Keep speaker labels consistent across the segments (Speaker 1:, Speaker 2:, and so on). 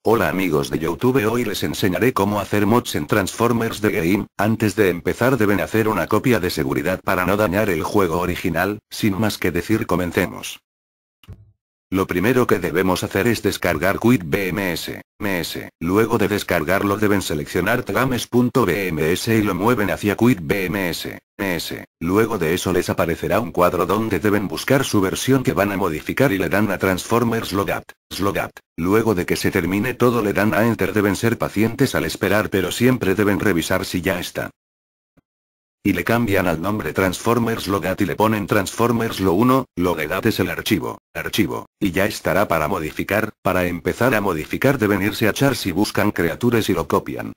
Speaker 1: Hola amigos de YouTube, hoy les enseñaré cómo hacer mods en Transformers The Game. Antes de empezar deben hacer una copia de seguridad para no dañar el juego original. Sin más que decir, comencemos. Lo primero que debemos hacer es descargar QuickBMS. Luego de descargarlo deben seleccionar Tgames.bms y lo mueven hacia QuickBMS. Luego de eso les aparecerá un cuadro donde deben buscar su versión que van a modificar y le dan a Transformers Logout. Luego de que se termine todo le dan a Enter. Deben ser pacientes al esperar, pero siempre deben revisar si ya está. Y le cambian al nombre Transformers Logout y le ponen Transformers Lo 1, Logout es el archivo, y ya estará para modificar. Para empezar a modificar deben irse a Charts y buscan Creatures y lo copian.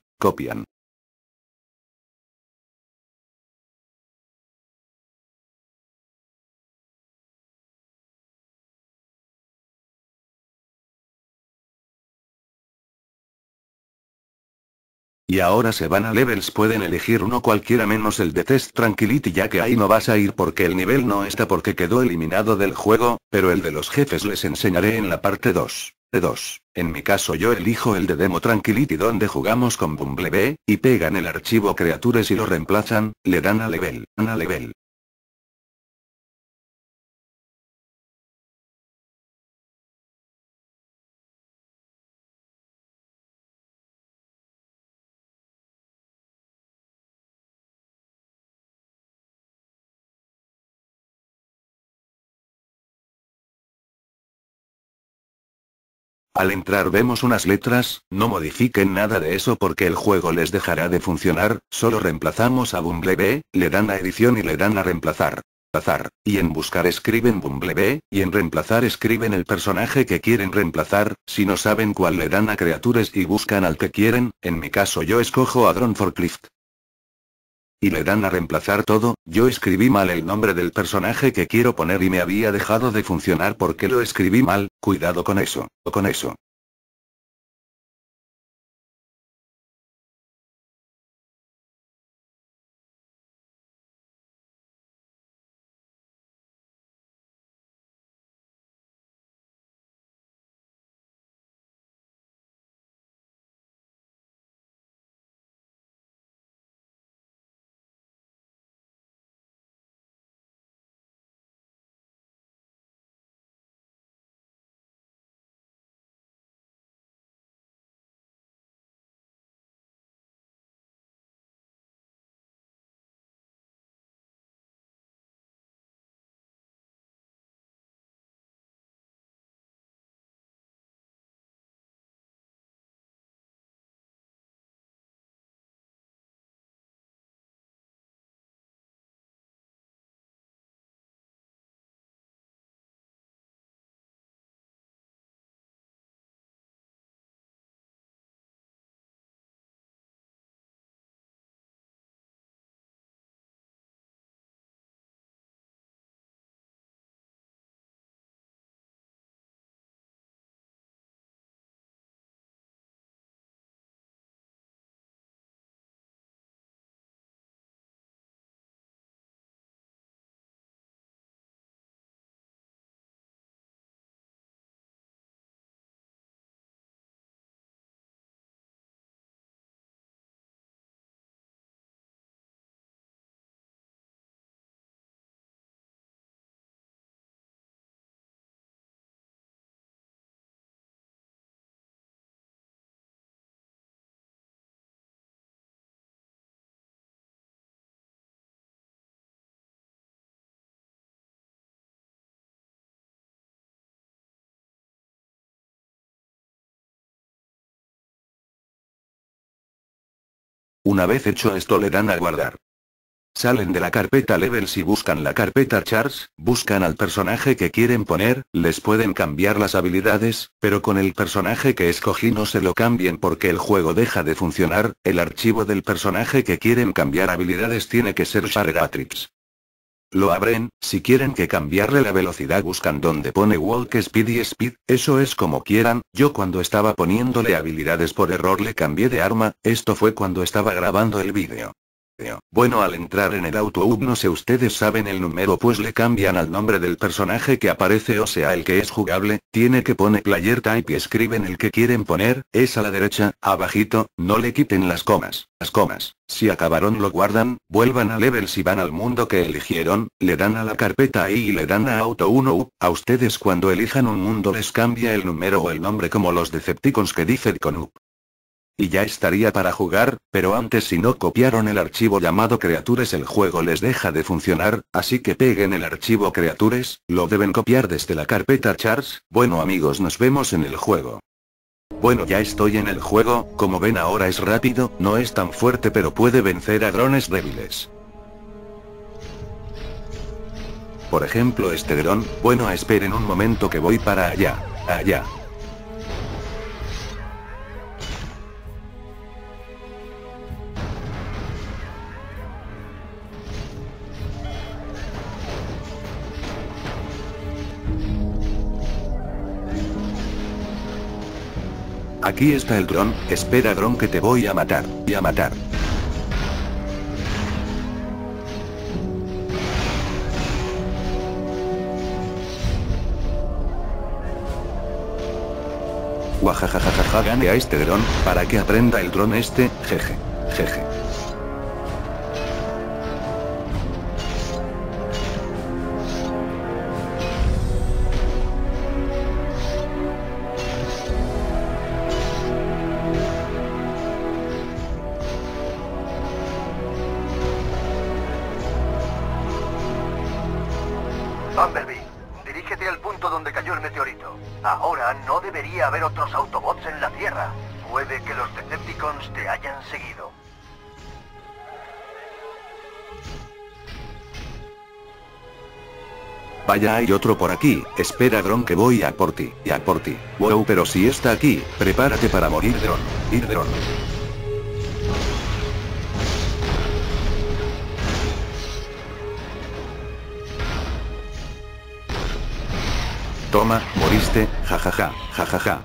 Speaker 1: Y ahora se van a Levels, pueden elegir uno cualquiera menos el de Test Tranquility, ya que ahí no vas a ir porque el nivel no está porque quedó eliminado del juego, pero el de los jefes les enseñaré en la parte 2. En mi caso yo elijo el de Demo Tranquility donde jugamos con Bumblebee, y pegan el archivo Creatures y lo reemplazan, le dan a Level. Al entrar vemos unas letras, no modifiquen nada de eso porque el juego les dejará de funcionar, solo reemplazamos a Bumblebee, le dan a edición y le dan a reemplazar. Y en buscar escriben Bumblebee, y en reemplazar escriben el personaje que quieren reemplazar. Si no saben cuál le dan a Creatures y buscan al que quieren. En mi caso yo escojo a Drone Forklift. Y le dan a reemplazar todo. Yo escribí mal el nombre del personaje que quiero poner y me había dejado de funcionar porque lo escribí mal. Cuidado con eso. Una vez hecho esto le dan a guardar. Salen de la carpeta Levels y buscan la carpeta Charts, buscan al personaje que quieren poner, les pueden cambiar las habilidades, pero con el personaje que escogí no se lo cambien porque el juego deja de funcionar. El archivo del personaje que quieren cambiar habilidades tiene que ser Shareatrix. Lo abren. Si quieren que cambiarle la velocidad buscan donde pone Walk Speed y Speed, eso es como quieran. Yo cuando estaba poniéndole habilidades por error le cambié de arma. Esto fue cuando estaba grabando el vídeo. Bueno, al entrar en el auto no sé ustedes saben el número, pues le cambian al nombre del personaje que aparece, o sea el que es jugable, tiene que poner player type y escriben el que quieren poner, es a la derecha, abajito, no le quiten las comas. Si acabaron lo guardan, vuelvan a levels y van al mundo que eligieron, le dan a la carpeta ahí y le dan a auto 1, a ustedes cuando elijan un mundo les cambia el número o el nombre como los Decepticons que dicen con up. Y ya estaría para jugar, pero antes si no copiaron el archivo llamado Creatures el juego les deja de funcionar, así que peguen el archivo Creatures, lo deben copiar desde la carpeta Chars. Bueno amigos, nos vemos en el juego. Bueno, ya estoy en el juego, como ven ahora es rápido, no es tan fuerte pero puede vencer a drones débiles. Por ejemplo este dron, bueno esperen un momento que voy para allá. Aquí está el dron, espera dron que te voy a matar. Guajajajaja, gane a este dron, para que aprenda el dron este, jeje.
Speaker 2: Bumblebee, dirígete al punto donde cayó el meteorito. Ahora no debería haber otros Autobots en la Tierra. Puede que los Decepticons te hayan seguido.
Speaker 1: Vaya, hay otro por aquí, espera dron que voy a por ti. Wow, pero si está aquí, prepárate para morir dron. Toma, moriste, jajaja.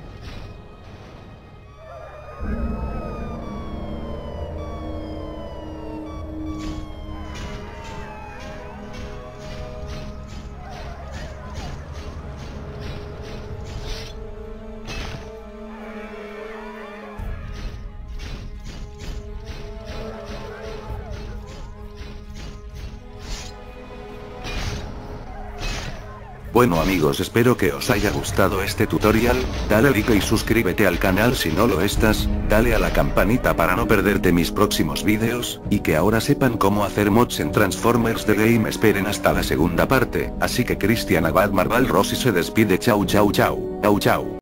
Speaker 1: Bueno amigos, espero que os haya gustado este tutorial, dale like y suscríbete al canal si no lo estás, dale a la campanita para no perderte mis próximos vídeos, y que ahora sepan cómo hacer mods en Transformers The Game. Esperen hasta la segunda parte, así que Cristian Abad Marval Rossi se despide, chau.